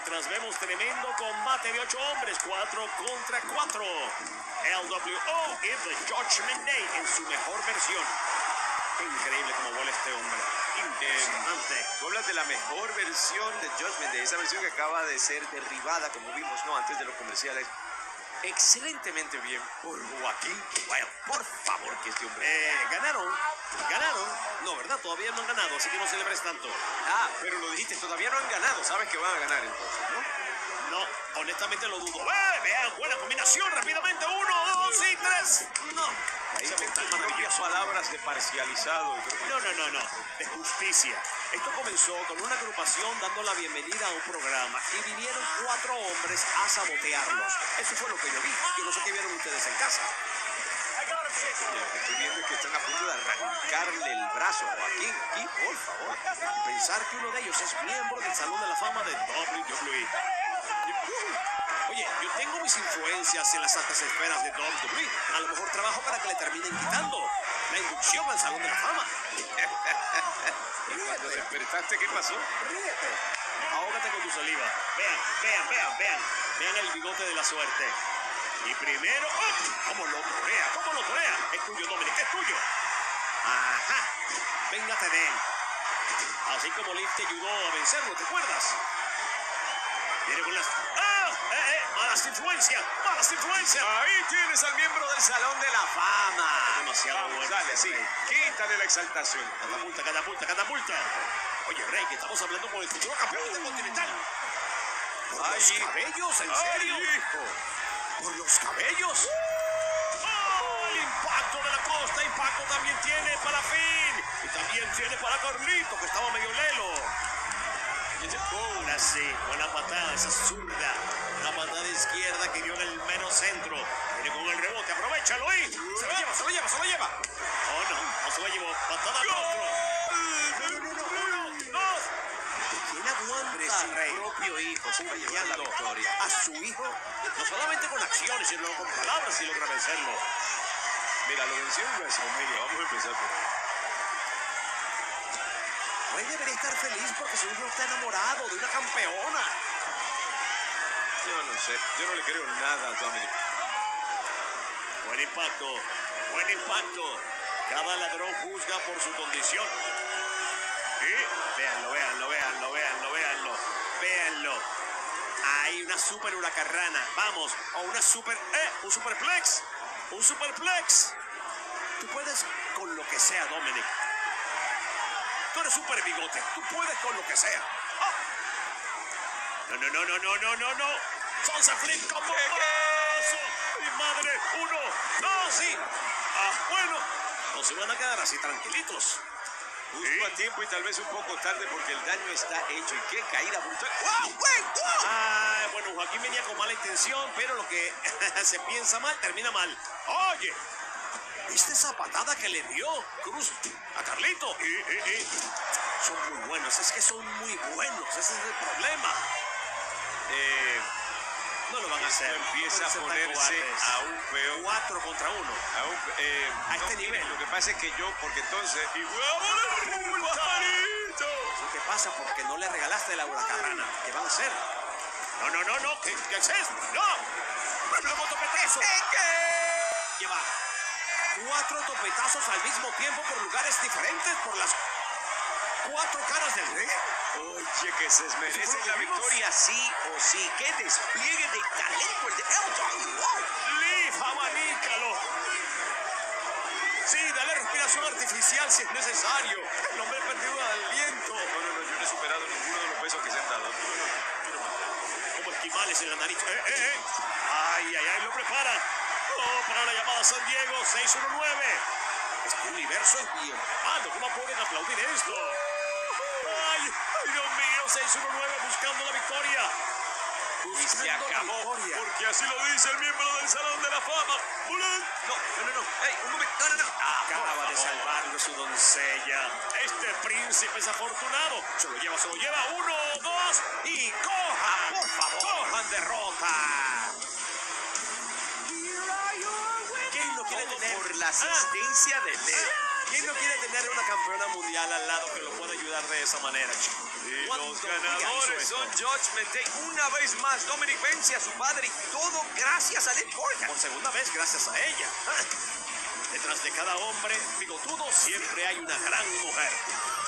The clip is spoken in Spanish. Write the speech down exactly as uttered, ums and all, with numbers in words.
mientras vemos tremendo combate de ocho hombres, cuatro contra cuatro. L W O y The Judgment Day en su mejor versión. Qué increíble cómo vuela este hombre. Impresionante. Tú hablas de la mejor versión de Judgment Day, esa versión que acaba de ser derribada, como vimos, ¿no? Antes de los comerciales. Excelentemente bien por Joaquín Wilde. Por favor, que este hombre. Eh, ganaron, ganaron. No, ¿verdad? Todavía no han ganado, así que no celebres tanto. Ah, pero lo dijiste, todavía no han ganado. Sabes que van a ganar entonces, ¿no? No, honestamente lo dudo. ¡Eh! Vean, buena combinación, rápidamente. Uno, dos y tres. No. Ahí se ven maravillas palabras de parcializado. No, no, no, no. De justicia. Esto comenzó con una agrupación dando la bienvenida a un programa y vinieron cuatro hombres a sabotearlos. Eso fue lo que yo vi. Yo no sé qué vieron ustedes en casa. Y lo que estoy viendo es que están a punto de arrancarle el brazo a Joaquín. Aquí, por favor. Pensar que uno de ellos es miembro del Salón de la Fama de W W E. Oye, yo tengo mis influencias en las altas esferas de W W E. A lo mejor trabajo para que le terminen quitando la inducción al Salón de la Fama. Y cuando despertaste, ¿qué pasó? Ríete. Ahógate con tu saliva. Vean, vean, vean, vean. Vean el bigote de la suerte. Y primero, ¡oh! ¿Cómo lo torea? ¿Cómo lo torea? Es tuyo, Dominic, es tuyo. Ajá. Véngate de él. Así como Liv te ayudó a vencerlo, ¿te acuerdas? Viene con las... ¡Ah! ¡Eh, eh! ¡Malas influencias! ¡Malas influencias! Ahí tienes al miembro del Salón de la Fama. Demasiado Vamos, bueno. dale, sí. Quítale la exaltación. Catapulta, catapulta, catapulta. Oye, Rey, que estamos hablando con el futuro campeón intercontinental. ¿Por Ay, los cabellos? ¿En serio? Ay, hijo. ¿Por los cabellos? ¡Oh! El impacto de la costa. Impacto también tiene para Finn. Y también tiene para Carlito, que estaba medio lelo. Ahora sí, buena patada, esa zurda. La patada izquierda que dio en el menos centro. Viene con el rebote, aprovechalo ahí. Se lo lleva, se lo lleva, se lo lleva. Oh, no, no se lo llevó. Patada al rostro. Uno, dos. ¿Quién aguanta al rey? Propio hijo se va a llevar la victoria. A su hijo, no solamente con acciones, sino con palabras y logra vencerlo. Mira, lo venció en WrestleMania. Vamos a empezar por ahí. Rey debería estar feliz porque su hijo está enamorado de una campeona. Yo no sé, yo no le creo nada a Dominic. Buen impacto, buen impacto. Cada ladrón juzga por su condición. Y véanlo, véanlo, véanlo, véanlo, véanlo, véanlo. Hay una super huracarrana, vamos, o una super, eh, un superplex, un superplex. Tú puedes con lo que sea, Dominic. Tú eres super bigote, tú puedes con lo que sea. Oh. No, no, no, no, no, no, no, no. Salsa flip con bombazo. Mi madre, uno, dos y... Ah, bueno, no se van a quedar así tranquilitos. Justo ¿Sí? a tiempo y tal vez un poco tarde porque el daño está hecho. ¿Y qué caída brutal? ¡Wow, güey! ¡Wow! Ah, bueno, Joaquín venía con mala intención, pero lo que se piensa mal, termina mal. Oye, ¿viste esa patada que le dio Cruz a Carlito? Y, y, y. Son muy buenos, es que son muy buenos, ese es el problema. Eh, No lo van a hacer. empieza a No pueden ser tan ponerse cobardes. aún peor. Cuatro contra uno. Aún, eh, A este no, nivel. Lo que pasa es que yo, porque entonces... ¡Y ¡Un pajarito! Eso te pasa porque no le regalaste la huracarrana. ¿Qué van a hacer? No, no, no, no. ¿Qué, qué es eso? ¡No! ¡Luego topetazo! Lleva cuatro topetazos al mismo tiempo por lugares diferentes, por las cuatro caras del rey. Oye, que se merecen la victoria sí o sí. ¡Qué despliegue de talento el de Elton! ¡Wow! Liv, abanícalo. Sí, dale respiración artificial si es necesario. El hombre perdido el aliento. No, no, no, yo no he superado ninguno de los pesos que se han dado. Como esquimales en la nariz. ¡Eh, eh, eh! ¡Ay, ay, ay! Lo prepara. Oh, para la llamada San Diego, seis uno nueve. Este universo es bien malo. ¿Cómo pueden aplaudir esto? ¡Ay, ay, Dios mío! seis uno nueve buscando la victoria. Y se acabó, victoria. porque así lo dice el miembro del Salón de la Fama. No, no, no, no. ¡Ey, un momento! ¡No, no, no! Ah, Acaba de salvarlo su doncella. Este príncipe es afortunado. Se lo lleva, se lo lleva. Uno, dos y cojan, por favor. Cojan derrota. ¿Quién no quiere Todo tener por la asistencia de Leo. ¿Quién no quiere tener una campeona mundial al lado que lo pueda ayudar de esa manera, chico? Y Cuando los Rhea hizo ganadores esto, son Judgment Day. Una vez más, Dominic vence a su padre y todo gracias a Liv Morgan. por segunda vez gracias a ella. Ah, detrás de cada hombre bigotudo siempre hay una gran mujer.